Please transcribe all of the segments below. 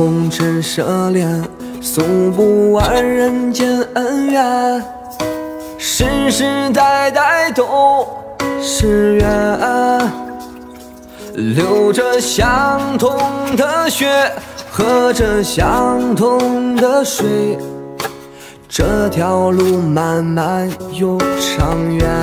红尘奢恋，诉不完人间恩怨，世世代代都是缘，流着相同的血，喝着相同的水，这条路漫漫又长远。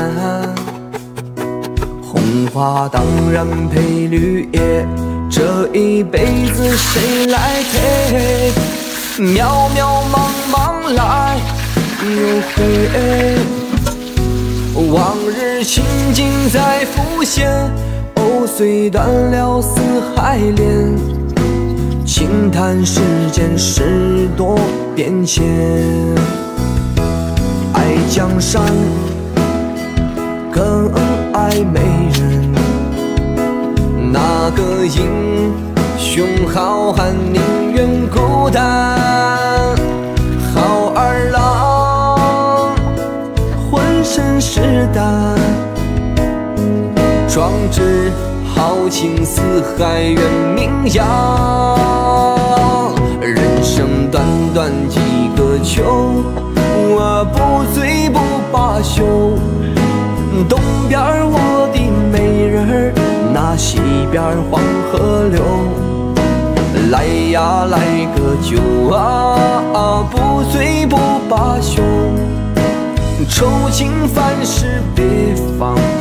红花当然配绿叶，这一辈子谁来陪？渺渺茫茫来又回，往日情景在浮现，藕虽断了丝还连，轻叹世间事多变迁。爱江山更爱美人，那个英雄好汉宁愿孤单，好儿郎浑身是胆，壮志豪情四海远名扬。人生短短几个秋，我不醉不罢休。东边我的美人儿，那西边黄河流。来呀来个酒啊，不醉不罢休。愁情烦事别放